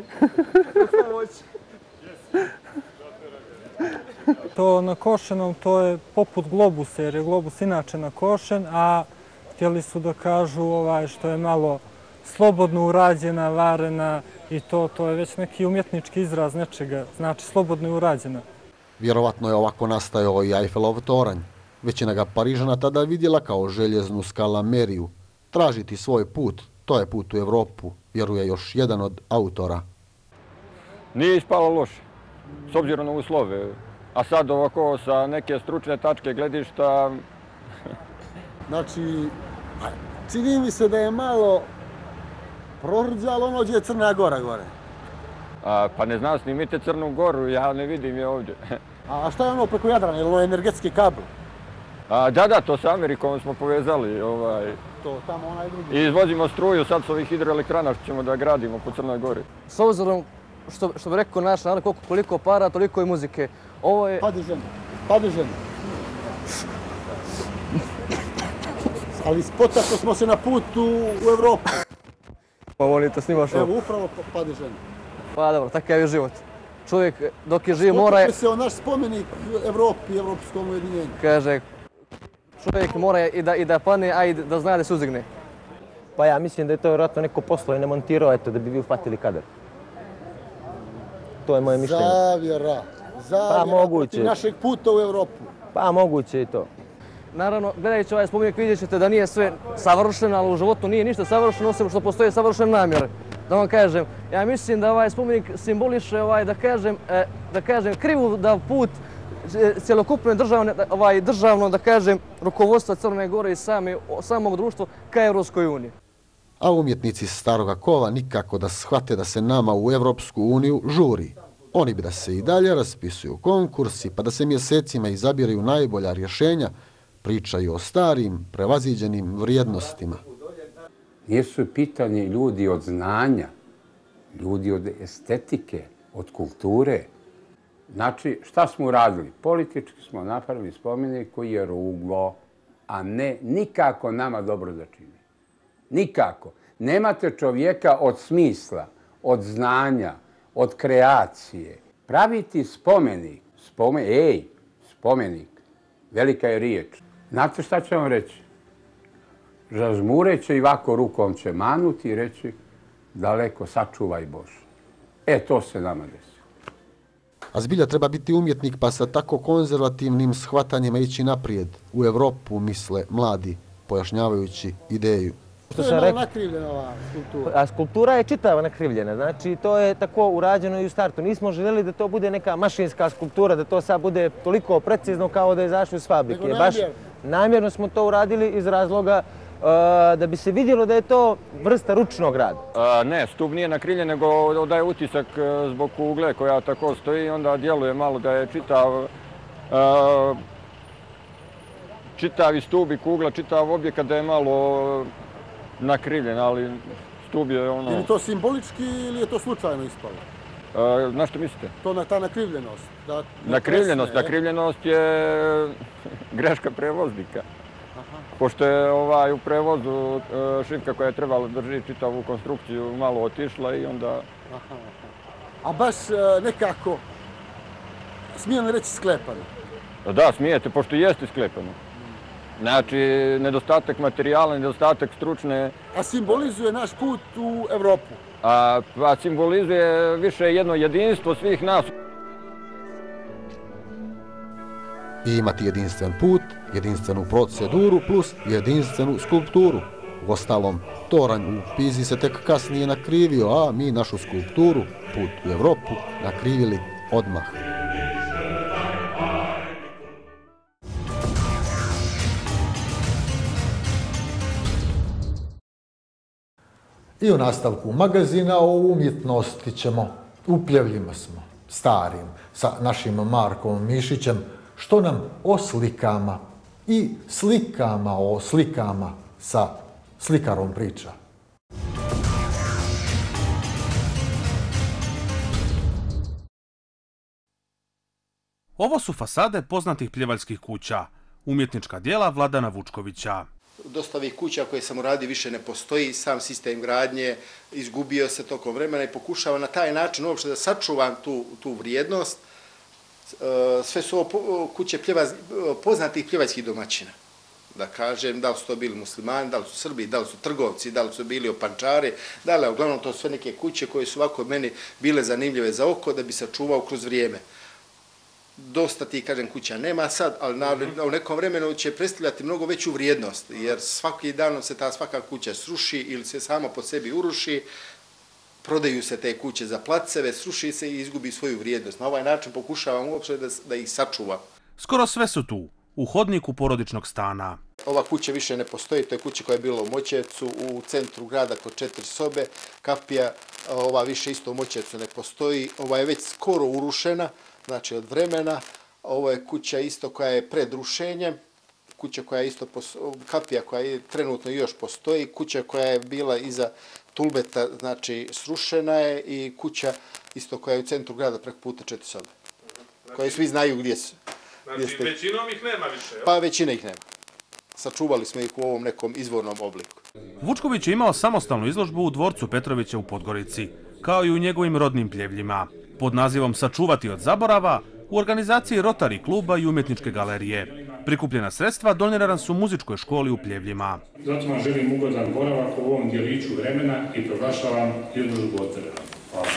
To na košenom, to je poput globusa, jer je globus inače nakošen, a htjeli su da kažu ovaj, što je malo slobodno urađena, varena i to, to je već neki umjetnički izraz nečega, znači slobodno je urađena. Vjerovatno je ovako nastajao i Eiffelov toranj. Većina ga Parižana tada vidjela kao željeznu skalameriju. Tražiti svoj put, to je put u Evropu, vjeruje još jedan od autora. Nije ispalo loše, s obzirom na uslove. A sad ovako sa neke stručne tačke gledišta... Znači, čini mi se da je malo prorđalo ono gdje je Crna Gora gore. A, pa ne znam, snimite Crnu Goru, ja ne vidim je ovdje. A šta je ono preko Jadrana, je li ono energetski kabel? A, da, da, to sa Amerikom smo povezali. Ovaj, to tamo onaj drugi. I izvozimo struju sad s ovih hidroelektrana što ćemo da gradimo po Crnoj Gori. S obzirom, što, što bi rekao naš narod, koliko, koliko para, toliko i muzike. Ovo je... Padi žena, padi žena. Ali spotakli smo se na putu u Evropu. Pa volim to snimaš ovo. Evo, upravo pade žena. Pa dobro, takav je život. Čovjek dok je živ mora... Spotakli se o naš spomenik Evropi i Evropskom ujedinjenju. Kaže, čovjek mora i da, i da pane, a i da zna da se uzigne. Pa ja mislim da je to vjerojatno neko poslo i ne montirao, eto, da bi vi uhvatili kadar. To je moje mišljenje. Zavjera, zavjera pa, moguće. Protiv našeg puta u Evropu. Pa moguće i to. Naravno, gledajući ovaj spomenik vidjet ćete da nije sve savršeno, ali u životu nije ništa savršeno, osim što postoje savršen namjer. Da vam kažem, ja mislim da ovaj spomenik simboliše, ovaj, da kažem, eh, da kažem, krivu da put cjelokupne državne, ovaj, državno, da kažem, rukovodstva Crne Gore i same, samog društva ka Evropskoj uniji. A umjetnici staroga kova nikako da shvate da se nama u Evropsku uniju žuri. Oni bi da se i dalje raspisuju konkursi, pa da se mjesecima izabiraju najbolja rješenja, pričaju o starim, prevaziđenim vrijednostima. Nisu pitanje ljudi od znanja, ljudi od estetike, od kulture. Znači, šta smo uradili? Politički smo napravili spomenik koji je ruglo, a ne nikako nama dobro da čini. Nikako. Nemate čovjeka od smisla, od znanja, od kreacije. Praviti spomenik, spomen, ej, spomenik, velika je riječ. Znate šta ću vam reći? Žažmureće i ovako rukom će manuti i reći daleko sačuvaj Bože. E, to se nama desi. A zbilja treba biti umjetnik pa sa tako konzervativnim shvatanjima ići naprijed u Evropu, misle mladi, pojašnjavajući ideju. To je malo nakrivljena ova skulptura. A skulptura je čitava nakrivljena, znači to je tako urađeno i u startu. Nismo željeli da to bude neka mašinska skulptura, da to sad bude toliko precizno kao da je izašlo iz fabrike. Nego namjerno. Namjerno smo to uradili iz razloga da bi se vidjelo da je to vrsta ručnog rada. Ne, stup nije nakrivljen, nego daje utisak zbog kugle koja tako stoji i onda djeluje malo da je čitav čitavi stup i kugla, čitav objekat da je malo nakrivljen, ali stup je ono... Je li to simbolički ili je to slučajno ispalo? Na što mislite? To na ta nakrivljenost. Nakrivljenost, nakrivljenost je greška prevoznika. Pošto je ovaj, u prevozu šipka koja je trebala drži čitavu konstrukciju malo otišla i onda... Aha, a baš nekako, smijem li reći sklepano? Da, smijete, pošto jeste sklepano. Znači, nedostatak materijala, nedostatak stručne... A simbolizuje naš put u Evropu? A, pa simbolizuje više jedno jedinstvo svih nas. I imati jedinstven put, jedinstvenu proceduru plus jedinstvenu skulpturu. Uostalom, toranj u Pizi se tek kasnije nakrivio, a mi našu skulpturu, put u Evropu, nakrivili odmah. I u nastavku magazina o umjetnosti ćemo, upljevljima smo, starim, sa našim Markom Mišićem, što nam o slikama i slikama o slikama sa slikarom priča. Ovo su fasade poznatih pljevaljskih kuća, umjetnička djela Vladana Vučkovića. Dosta ovih kuća koje sam uradio više ne postoji, sam sistem gradnje izgubio se tokom vremena i pokušavam na taj način uopšte da sačuvam tu, tu vrijednost. Sve su ovo kuće pljeva, poznatih pljevaljskih domaćina. da kažem, da li su to bili muslimani, da li su Srbi, da li su trgovci, da li su bili opančari, da li, uglavnom to sve neke kuće koje su ovako meni bile zanimljive za oko da bi sačuvao kroz vrijeme. Dosta ti, kažem, kuća nema sad, ali na, u nekom vremenu će predstavljati mnogo veću vrijednost, jer svaki dan se ta svaka kuća sruši ili se sama po sebi uruši, prodaju se te kuće za placeve, sruši se i izgubi svoju vrijednost. Na ovaj način pokušavam uopšte da, da ih sačuvam. Skoro sve su tu, u hodniku porodičnog stana. Ova kuća više ne postoji, to je kuća koja je bila u Moćevcu, u centru grada kod četiri sobe, kapija, ova više isto u Moćevcu ne postoji, ova je već skoro urušena, znači od vremena, ovo je kuća isto koja je pred rušenjem, kuća koja je isto, kapija koja je trenutno još postoji, kuća koja je bila iza Tulbeta, znači srušena je i kuća isto koja je u centru grada preko puta četiri sobe, koje svi znaju gdje su. Znači, većinom ih nema više, jel? Pa većina ih nema. Sačuvali smo ih u ovom nekom izvornom obliku. Vučković je imao samostalnu izložbu u dvorcu Petrovića u Podgorici, kao i u njegovim rodnim Pljevljima. Pod nazivom Sačuvati od zaborava, u organizaciji Rotary kluba i umjetničke galerije. Prikupljena sredstva donirana su muzičkoj školi u Pljevljima. Zato vam želim ugodan boravak u ovom djeliću vremena i proglašavam izložbu otvorenom. Hvala.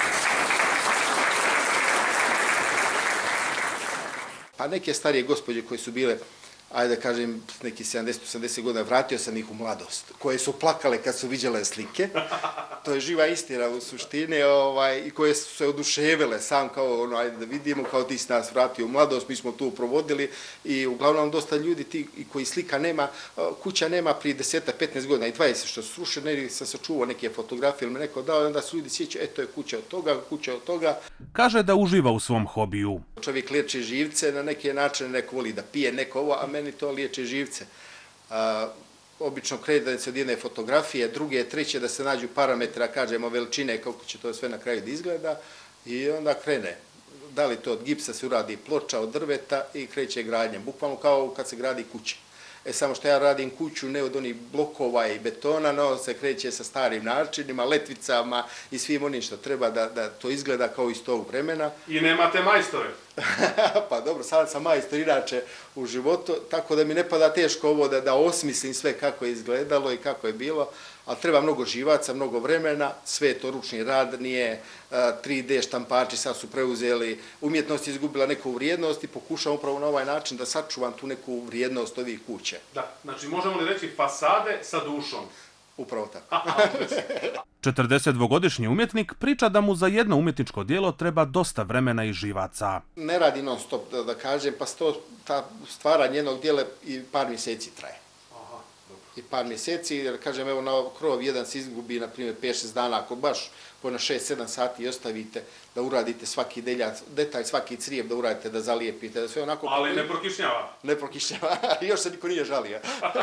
Pa neke starije gospođe koje su bile, ajde da kažem, neki sedamdeset osamdeset godina, vratio sam ih u mladost, koje su plakale kad su viđale slike. To je živa istina u suštini, ovaj, i koje su se oduševile sam kao, ono, ajde da vidimo, kao ti si nas vratio u mladost, mi smo tu provodili i uglavnom dosta ljudi ti koji slika nema, kuća nema prije deset petnaest godina i dvadeset što sruše, negdje sam sačuvao neke fotografije ili me neko dao i onda su ljudi sjećaju, eto je kuća od toga, kuća od toga. Kaže da uživa u svom hobiju. Čovjek liječi živce, na neke načine neko voli da pije, neko ovo, a meni to liječi živce. A, obično krene da se od jedne fotografije, druge, treće da se nađu parametra, kažemo veličine, kako će to sve na kraju da izgleda i onda krene. Da li to od gipsa se uradi ploča, od drveta i kreće gradnjem. Bukvalno kao kad se gradi kuća. E samo što ja radim kuću ne od onih blokova i betona, no se kreće sa starim načinima, letvicama i svim onim što treba da, da to izgleda kao iz tog vremena. I nemate majstore? Pa dobro, sad sam majstor inače u životu, tako da mi ne pada teško ovo da, da osmislim sve kako je izgledalo i kako je bilo, ali treba mnogo živaca, mnogo vremena, sve je to ručni rad, nije tri D štampači, sad su preuzeli, umjetnost je izgubila neku vrijednost i pokušam upravo na ovaj način da sačuvam tu neku vrijednost ovih kuće. Da, znači možemo li reći fasade sa dušom? Upravo tako. četrdesetdvogodišnji umjetnik priča da mu za jedno umjetničko djelo treba dosta vremena i živaca. Ne radi non stop, da, da kažem, pa sto, ta stvaranje jednog djela i par mjeseci traje. Aha, dobro. I par mjeseci, jer kažem, evo na krov jedan se izgubi, na primjer, pet šest dana, ako baš po na šest sedam sati i ostavite da uradite svaki deljac, detalj, svaki crijev da uradite, da zalijepite, da sve onako... Ali ne prokišnjava? Ne prokišnjava, još se niko nije žalio.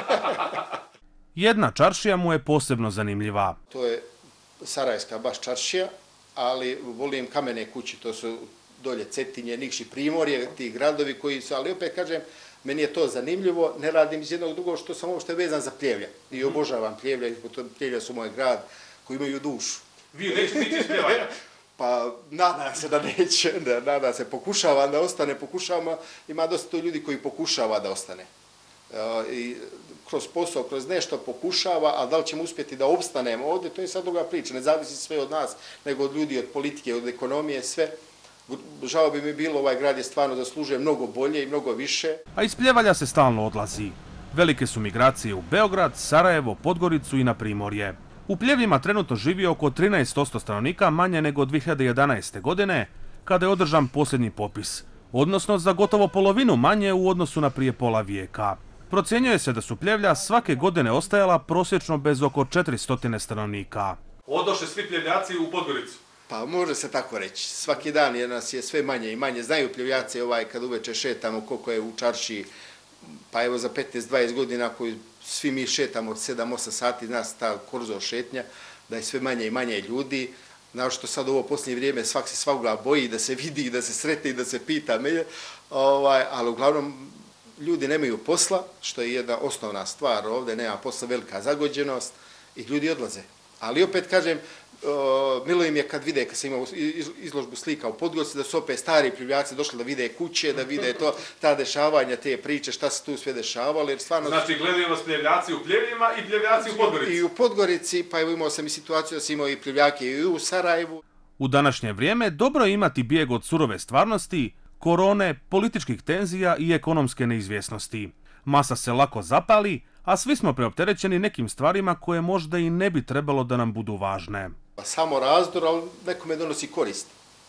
Jedna čaršija mu je posebno zanimljiva. To je Sarajevska baš čaršija, ali volim kamene kuće, to su dolje Cetinje, Nikši, Primorje, ti gradovi koji su, ali opet kažem, meni je to zanimljivo, ne radim iz jednog drugog što sam uopšte vezan za Pljevlja. I obožavam Pljevlja, i Pljevlja su moj grad koji imaju dušu. Vi nećete ići iz Pljevanja? Pa nadam se da neće, da, nadam se, pokušavam da ostane, pokušavam, ima dosta to ljudi koji pokušava da ostane. I kroz posao, kroz nešto pokušava, a da li ćemo uspjeti da opstanemo ovdje, to je sad druga priča, ne zavisi sve od nas, nego od ljudi, od politike, od ekonomije, sve. Žao bi mi bilo, ovaj grad je stvarno zaslužuje mnogo bolje i mnogo više. A iz Pljevalja se stalno odlazi. Velike su migracije u Beograd, Sarajevo, Podgoricu i na Primorje. U Pljevljima trenutno živi oko trinaest posto stanovnika manje nego dvije hiljade jedanaeste. godine, kada je održan posljednji popis, odnosno za gotovo polovinu manje u odnosu na prije pola vijeka. Procjenjuje se da su Pljevlja svake godine ostajala prosječno bez oko četiristo stanovnika. Odoše svi Pljevljaci u Podgoricu? Pa može se tako reći. Svaki dan je nas je sve manje i manje. Znaju Pljevljaci ovaj, kad uveče šetamo koliko je u čaršiji, pa evo za petnaest dvadeset godina koji svi mi šetamo od sedam osam sati, nas ta korzo šetnja, da je sve manje i manje ljudi. Znao što sad u ovo posljednje vrijeme svak se svakoga boji da se vidi, da se sretne i da se pita me, ovaj, ali uglavnom ljudi nemaju posla, što je jedna osnovna stvar ovdje, nema posla, velika zagođenost i ljudi odlaze. Ali opet kažem, Milo im je kad vide, kad sam imao izložbu slika u Podgorici, da su opet stari Pljevljaci došli da vide kuće, da vide to, ta dešavanja, te priče, šta se tu sve dešavalo. Jer stvarno... Znači, gledaju vas Pljevljaci u Pljevljima i Pljevljaci u Podgorici. I u Podgorici, pa evo imao sam i situaciju da sam imao i Pljevljake i u Sarajevu. U današnje vrijeme dobro je imati bijeg od surove stvarnosti, korone, političkih tenzija i ekonomske neizvjesnosti. Masa se lako zapali, a svi smo preopterećeni nekim stvarima koje možda i ne bi trebalo da nam budu važne. Samo razdor, ali nekome donosi korist.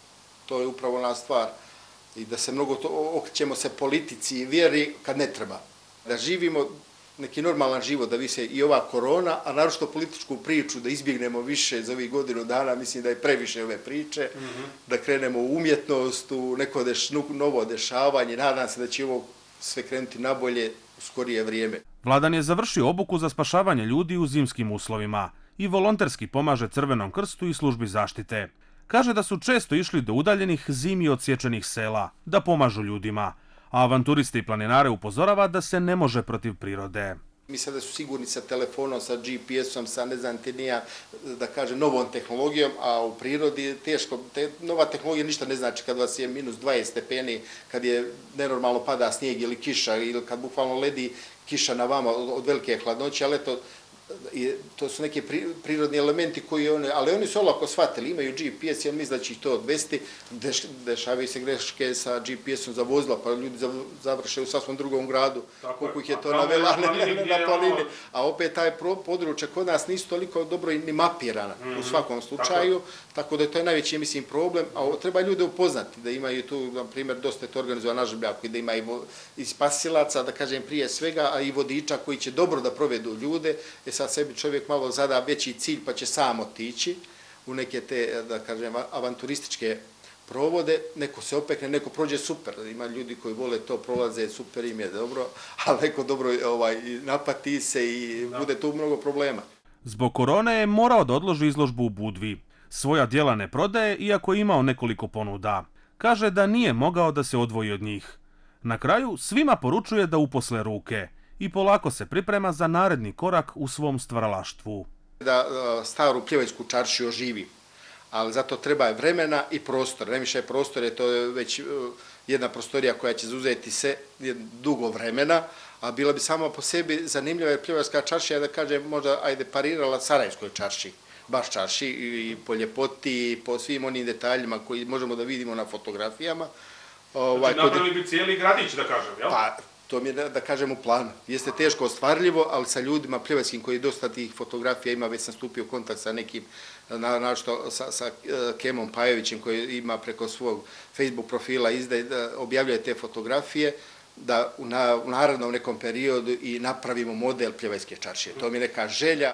To je upravo ona stvar. I da se mnogo okrećemo se politici i vjeri kad ne treba. Da živimo neki normalan život, da vise i ova korona, a naročito političku priču, da izbjegnemo više za ovih godinu dana, mislim da je previše ove priče, mm-hmm. da krenemo u umjetnost, u neko deš, novo dešavanje, nadam se da će ovo sve krenuti nabolje u skorije vrijeme. Vladan je završio obuku za spašavanje ljudi u zimskim uslovima i volonterski pomaže Crvenom krstu i službi zaštite. Kaže da su često išli do udaljenih zimi odsječenih sela, da pomažu ljudima, a avanturiste i planinare upozorava da se ne može protiv prirode. Mislim da su sigurni sa telefonom, sa G P S-om, sa ne znam te nija, da kažem, novom tehnologijom, a u prirodi je teško. Te, nova tehnologija ništa ne znači kad vas je minus dvadeset stepeni, kad je nenormalno pada snijeg ili kiša, ili kad bukvalno ledi kiša na vama od, od velike hladnoće, ali eto, i to su neki pri, prirodni elementi koji oni, ali oni su olako shvatili, imaju G P S, jer misle da će ih to odvesti, deš, dešavaju se greške sa G P S-om za vozila, pa ljudi završe u sasvom drugom gradu, koliko ih je to navela na, na planini, a opet taj područje kod nas nisu toliko dobro ni mapirana mm-hmm. u svakom slučaju, tako. tako da je to najveći, mislim, problem, a treba ljude upoznati, da imaju tu, na primjer, dosta je to organizovano na Žabljaku, da ima i, i spasilaca, da kažem prije svega, a i vodiča koji će dobro da provedu ljude, sad sebi čovjek malo zada veći cilj pa će sam otići u neke te, da kažem, avanturističke provode, neko se opekne, neko prođe super, ima ljudi koji vole to, prolaze, super im je dobro, ali neko dobro ovaj, napati se i da. Bude tu mnogo problema. Zbog korone je morao da odloži izložbu u Budvi. Svoja djela ne prodaje, iako je imao nekoliko ponuda. Kaže da nije mogao da se odvoji od njih. Na kraju svima poručuje da uposle ruke i polako se priprema za naredni korak u svom stvaralaštvu. Da staru Pljevajsku čaršiju oživi, ali zato treba vremena i prostor. Ne više prostor, je to već jedna prostorija koja će zauzeti se dugo vremena, a bila bi samo po sebi zanimljiva jer Pljevajska čaršija, da kažem, možda ajde parirala Sarajevskoj čaršiji, baš čaršiji i po ljepoti i po svim onim detaljima koji možemo da vidimo na fotografijama. Znači napravili bi cijeli gradić, da kažem, jel? Pa, to mi je, da kažem, u planu. Jeste teško ostvarljivo, ali sa ljudima pljevajskim koji dosta tih fotografija ima, već sam stupio u kontakt sa nekim, našto sa, sa Kemom Pajovićem koji ima preko svog Facebook profila izdaje, da objavljuje te fotografije, da u, na, u narednom nekom periodu i napravimo model Pljevajske čaršije. To mi je neka želja.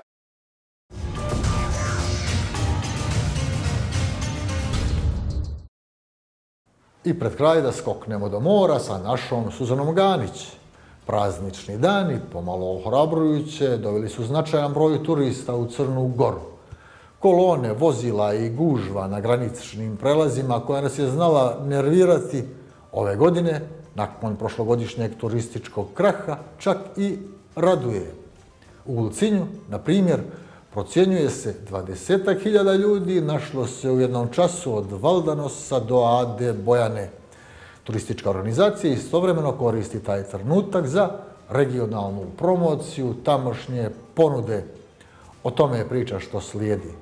I pred kraj da skoknemo do mora sa našom Suzanom Ganić. Praznični dani, pomalo ohrabrujuće, doveli su značajan broj turista u Crnu Goru. Kolone, vozila i gužva na graničnim prelazima koja nas je znala nervirati ove godine, nakon prošlogodišnjeg turističkog kraha, čak i raduje. U Ulcinju, na primjer, procjenjuje se dvadesetak hiljada ljudi našlo se u jednom času od Valdanosa do Ade Bojane. Turistička organizacija istovremeno koristi taj trenutak za regionalnu promociju tamošnje ponude. O tome je priča što slijedi.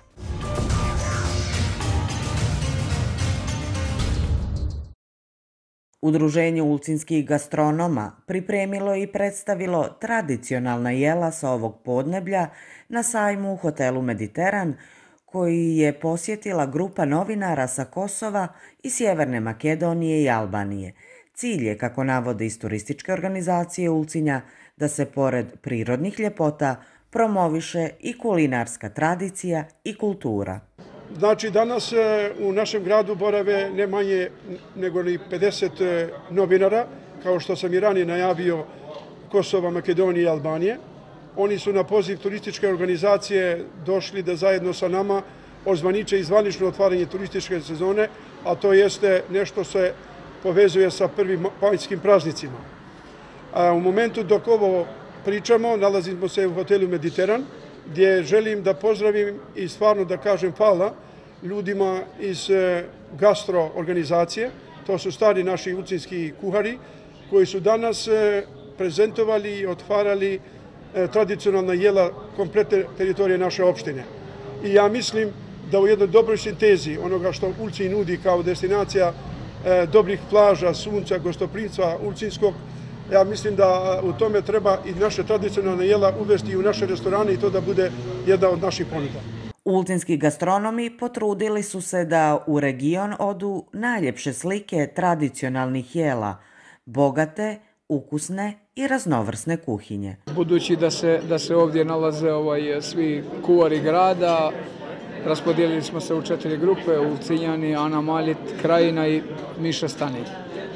Udruženje ulcinskih gastronoma pripremilo i predstavilo tradicionalna jela sa ovog podneblja na sajmu u hotelu Mediteran, koji je posjetila grupa novinara sa Kosova i Sjeverne Makedonije i Albanije. Cilj je, kako navode iz turističke organizacije Ulcinja, da se pored prirodnih ljepota promoviše i kulinarska tradicija i kultura. Znači, danas u našem gradu borave ne manje nego ni pedeset novinara, kao što sam i ranije najavio, Kosova, Makedonije i Albanije. Oni su na poziv turističke organizacije došli da zajedno sa nama ozvaniče i zvanično otvaranje turističke sezone, a to jeste nešto se povezuje sa prvim panjskim praznicima. A u momentu dok ovo pričamo, nalazimo se u hotelu Mediteran, gdje želim da pozdravim i stvarno da kažem hvala ljudima iz gastro organizacije. To su stari naši ulcinski kuhari koji su danas prezentovali i otvarali tradicionalna jela kompletne teritorije naše opštine. I ja mislim da u jednoj dobroj sintezi onoga što Ulcinj nudi kao destinacija dobrih plaža, sunca, gostoprimstva ulcinskog, ja mislim da u tome treba i naše tradicionalne jela uvesti u naše restorane i to da bude jedna od naših ponuda. Ulcinski gastronomi potrudili su se da u region odu najljepše slike tradicionalnih jela, bogate, ukusne i raznovrsne kuhinje. Budući da se, da se ovdje nalaze ovaj, svi kuvari grada, raspodijelili smo se u četiri grupe, Ulcinjani, Ana Malit, Krajina i Miša Stanić.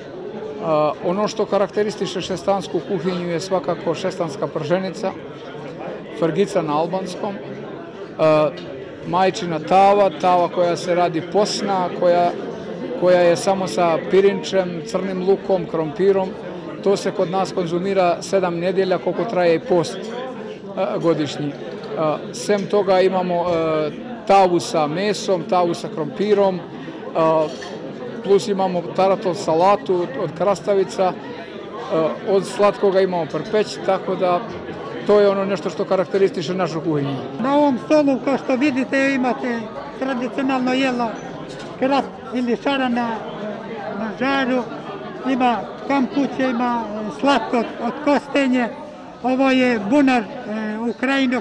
Ono što karakteristiše šestansku kuhinju je svakako šestanska prženica, frgica na albanskom, majčina tava, tava koja se radi posna, koja, koja je samo sa pirinčem, crnim lukom, krompirom. To se kod nas konzumira sedam nedjelja koliko traje i post godišnji. Sem toga imamo tavu sa mesom, tavu sa krompirom, plus imamo taratov salatu od krastavica, od slatkoga imamo prpeć, tako da to je ono nešto što karakteristiše našu kuhinju. Na ovom stolu, kao što vidite, imate tradicionalno jelo krast ili šarana na žaru, ima kampuće, ima slatko od kostenje. Ovo je bunar Ukrajino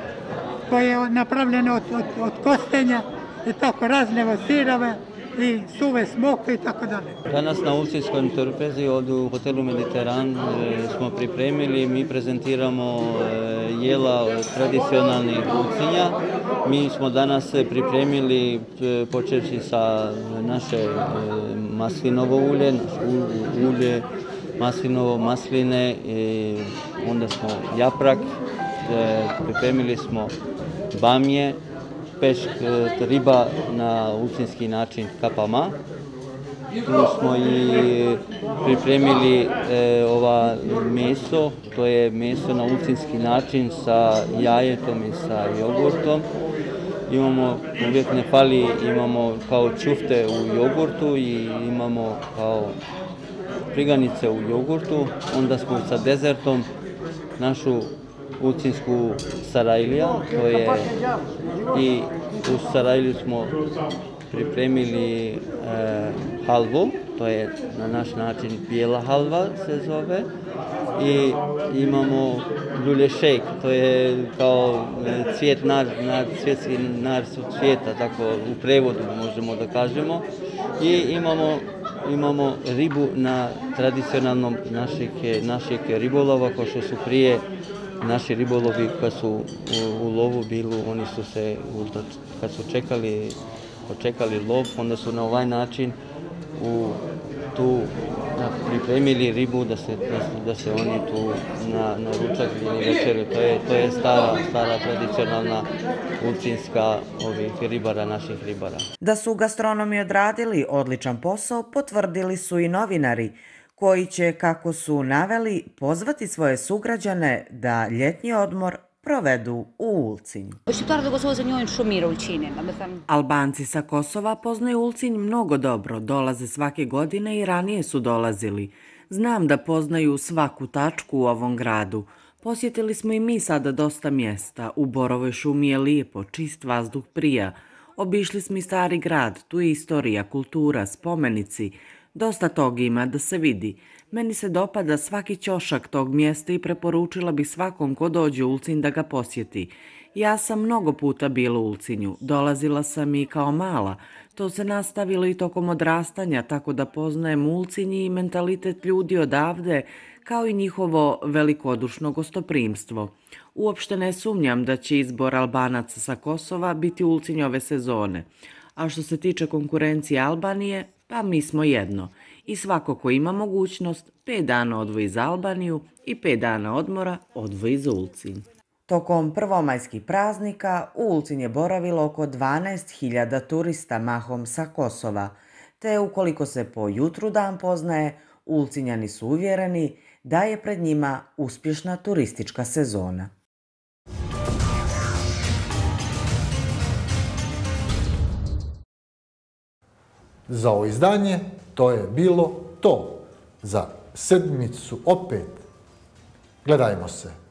koje je napravljeno od, od, od kostenja i tako razne sirove i suve smoke i tako dalje. Danas na ulcinskoj trpezi ovdje u hotelu Mediteran smo pripremili, mi prezentiramo jela tradicionalnih Ulcinja. Mi smo danas pripremili, počevši sa naše maslinovo ulje, ulje maslinovo, masline, onda smo japrak, pripremili smo bamje, peš, riba na ulcinski način kapama. Tu smo i pripremili e, ova meso, to je meso na ulcinski način sa jajetom i sa jogurtom. Imamo, uvijek ne fali, imamo kao čufte u jogurtu i imamo kao priganice u jogurtu. Onda smo sa dezertom našu ulcinsku sarajlija, to je i u sarajliju smo pripremili e, halvu, to je na naš način bijela halva se zove, i imamo ljulje šejk, to je kao cvijet nar, nar, svjetski nar cvijeta, tako u prevodu možemo da kažemo, i imamo imamo ribu na tradicionalnom našeg, našeg ribolova, kao što su prije naši ribolovi kad su u, u lovu bili, oni su se, kad su čekali, očekali lov, onda su na ovaj način u, tu pripremili ribu da se, da, da se oni tu na, na ručak ili večeru. To je, to je stara, stara tradicionalna ulcinska ovih ribara, naših ribara. Da su gastronomi odradili odličan posao, potvrdili su i novinari, koji će, kako su naveli, pozvati svoje sugrađane da ljetni odmor provedu u Ulcinju. Albanci sa Kosova poznaju Ulcinj mnogo dobro, dolaze svake godine i ranije su dolazili. Znam da poznaju svaku tačku u ovom gradu. Posjetili smo i mi sada dosta mjesta. U Borovoj šumi je lijepo, čist vazduh prija. Obišli smo i stari grad, tu je istorija, kultura, spomenici. Dosta tog ima da se vidi. Meni se dopada svaki ćošak tog mjesta i preporučila bih svakom ko dođe u Ulcinj da ga posjeti. Ja sam mnogo puta bila u Ulcinju, dolazila sam i kao mala. To se nastavilo i tokom odrastanja, tako da poznajem Ulcinj i mentalitet ljudi odavde, kao i njihovo velikodušno gostoprimstvo. Uopšte ne sumnjam da će izbor Albanaca sa Kosova biti Ulcinj ove sezone. A što se tiče konkurencije Albanije, pa mi smo jedno. I svako ko ima mogućnost, pet dana odvoji za Albaniju i pet dana odmora odvoji za Ulcinj. Tokom prvomajskih praznika u Ulcinj je boravilo oko dvanaest hiljada turista mahom sa Kosova, te ukoliko se po jutru dan poznaje, Ulcinjani su uvjereni da je pred njima uspješna turistička sezona. Za ovo izdanje to je bilo to. Za sedmicu opet gledajmo se.